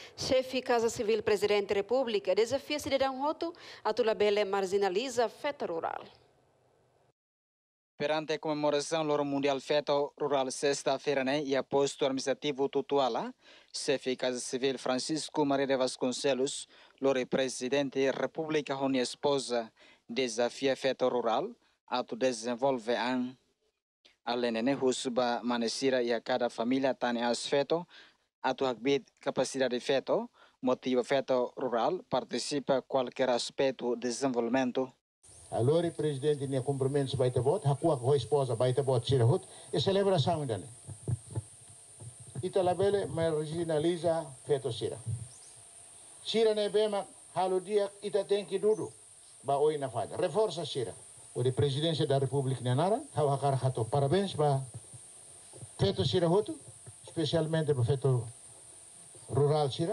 Chefe Casa Civil Presidente da República desafia cidadão Roto a tulabele marginaliza feta rural. Perante a comemoração do Mundial Feto Rural sexta-feira, e a posto administrativo Tutuala, chefe Casa Civil Francisco Maria de Vasconcelos, o presidente da República com a esposa, desafia feto rural, a desenvolver além de Husba Manesira e a cada família tem as feto, a capacidade de feto, motivo feto rural, participa qualquer aspecto de desenvolvimento. Allora o presidente ne cumprimento vai te bot, hakua com a esposa vai te bot sira hut, e celebração ainda. Italabele marginaliza feto sira. Sira ne bema halu dia ita tem que dudu, ba oi na falha. Reforça sira. O de presidência da República Nenara, hau hakar hato parabéns ba feto sira hut, especialmente para feto rural sira.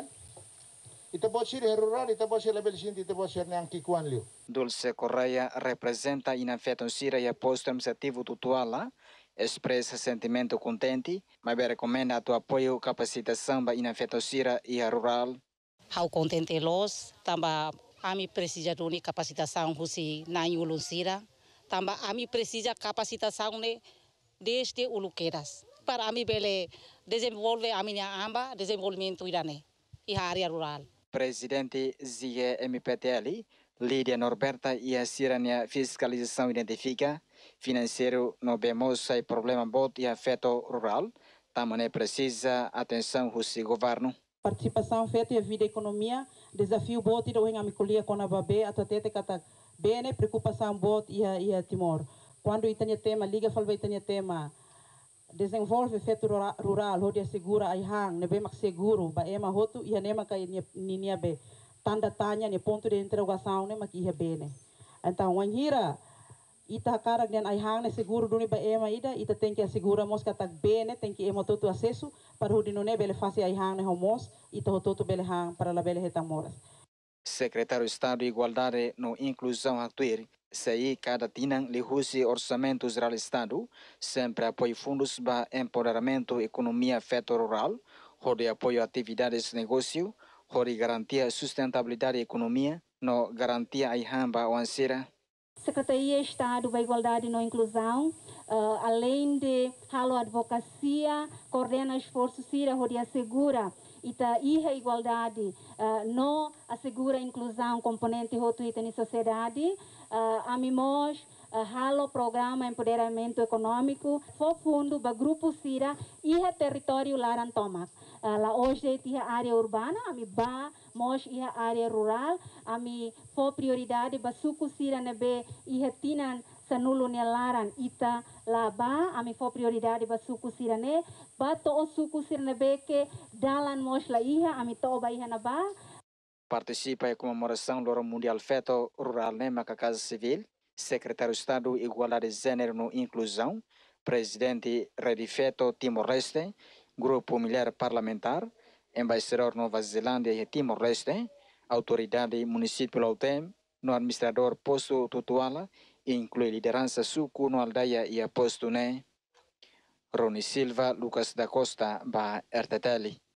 Ita pode ser rural, ita pode ser labelzinho, ita pode ser nang kikuan liu. Dulce Correia representa inafeto Sira e a posto administrativo Tutuala, expressa sentimento contente, mas recomenda o apoio capacitação para inafeto Sira e a rural. Hau contente los, tamba ami precisa de capacitação husi na Yulun Sira, tamba ami precisa capacitação ne desde Uluqueiras. Para ami bele desenvolver a minha amba, desenvolvimento irane e a área rural. Presidente Zie MPTL, Lídia Norberta e a Sirania Fiscalização identifica financeiro no vemos aí problema bot e afeto rural, também precisa atenção do governo. Participação feita e a vida economia, desafio bot e do amicolia com a babé, a tete kata bene preocupação bot e a Timor. Quando itanya tema liga falva itanya tema desenvolve feto rural, onde segura ai hang, nebe mak seguro, ba ema hotu ia nema kai ninia be tanda tanya ne ponto de interrogação ne mak ia bene. Então wanhira ita karak den ai hang ne seguro duni ba ema ida ita tem que assegura mos katak bene tem que ema todo acesso para o dinone bele fase ai hang ne homos ita hototo bele hang para la bele hetamoras. Secretário de Estado de Igualdade no Inclusão Actuir, sei cada tinang lihusi orçamento geral do Estado, sempre apoio fundos para empoderamento economia feto rural, onde apoio atividades de negócio, onde garantia sustentabilidade economia, no garantia a ihamba wansira. Secretaria de Estado da Igualdade e no Inclusão, além de halo advocacia, coordena esforços CIRA, onde assegura ita iha igualdade, não assegura inclusão componente roto ita na sociedade, amimos halo programa empoderamento econômico, for fundo ba grupo CIRA iha território laran tomak. La hoje iha área urbana, ami ba mos iha área rural, ami for prioridade ba suku CIRA nebe iha tinan sanulo ne laran ita laba, ami for prioridade ba suku CIRA ne, ba to suku CIRA nebe ke dalan mos la iha, ami to ba iha na ba. Participa em comemoração do Mundial Feto Rural na Casa Civil, Secretário de Estado de Igualdade de Gênero e Inclusão, Presidente Rede Feto Timor-Leste, Grupo Mulher Parlamentar, Embaixador Nova Zelândia e Timor-Leste, Autoridade Município Lautem, no Administrador Posto Tutuala, e inclui liderança suco no aldeia e a posto ne. Rony Silva, Lucas da Costa, ba RTTL.